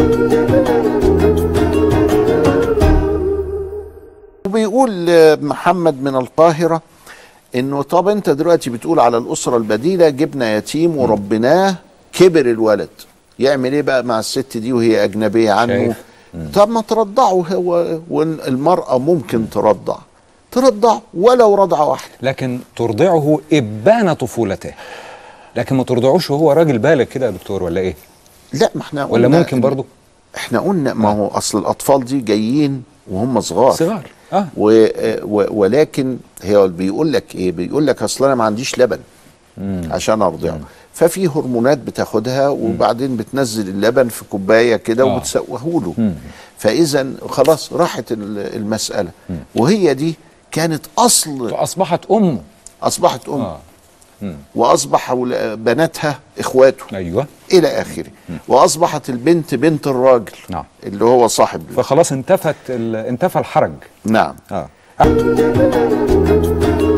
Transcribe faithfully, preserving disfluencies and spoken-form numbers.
وبيقول محمد من القاهرة انه طب انت دلوقتي بتقول على الاسرة البديلة جبنا يتيم وربناه كبر الولد، يعمل ايه بقى مع الست دي وهي اجنبية عنه؟ طب ما ترضعه هو، والمرأة ممكن ترضع ترضع ولو رضعة واحدة، لكن ترضعه ابان طفولته، لكن ما ترضعوش وهو راجل بالغ كده يا دكتور ولا ايه؟ لا ما احنا ولا ممكن برضو؟ احنا قلنا ما هو اصل الاطفال دي جايين وهم صغار صغار اه و و ولكن هي بيقول لك ايه؟ بيقول لك اصل انا ما عنديش لبن مم. عشان ارضعه، مم. ففي هرمونات بتاخدها وبعدين بتنزل اللبن في كوبايه كده آه. وبتسويه له، فاذا خلاص راحت المساله. مم. وهي دي كانت اصل، اصبحت امه اصبحت امه آه. واصبح بناتها اخواته ايوه الى اخره، واصبحت البنت بنت الراجل نعم اللي هو صاحب، فخلاص انتفت انتفى الحرج. نعم اه